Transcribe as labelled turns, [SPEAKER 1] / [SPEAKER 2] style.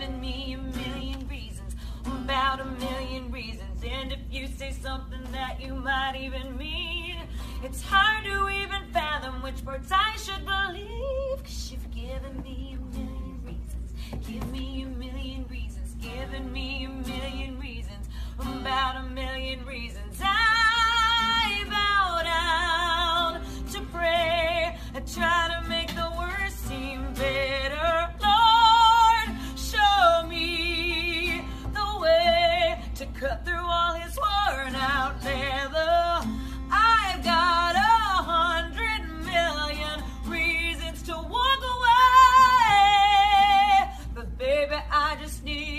[SPEAKER 1] given me a million reasons, about a million reasons. And if you say something that you might even mean, it's hard to even fathom which words I should believe. 'Cause you've given me a million reasons, give me a million reasons, given me a million reasons, about a million reasons. I bow down to pray, I try to make the worst seem better. Lord, show me the way to cut through all his worn out leather. I've got 100 million reasons to walk away, but baby, I just need